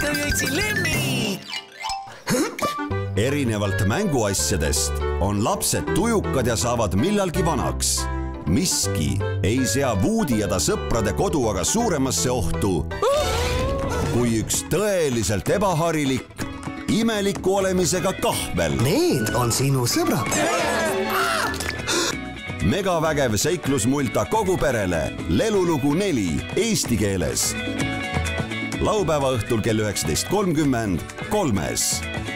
jõudsin Lemmi! Erinevalt mänguasjadest on lapsed tujukad ja saavad millalgi vanaks. Miski ei sea Woody ja ta sõprade kodu aga suuremasse ohtu kui üks tõeliselt ebaharilik, imeliku olemisega kahvel. Need on sinu sõbrad. Megavägev seiklusmulta kogu perele Lelulugu 4 eesti keeles. Laupäeva õhtul kell 19.30 3-s.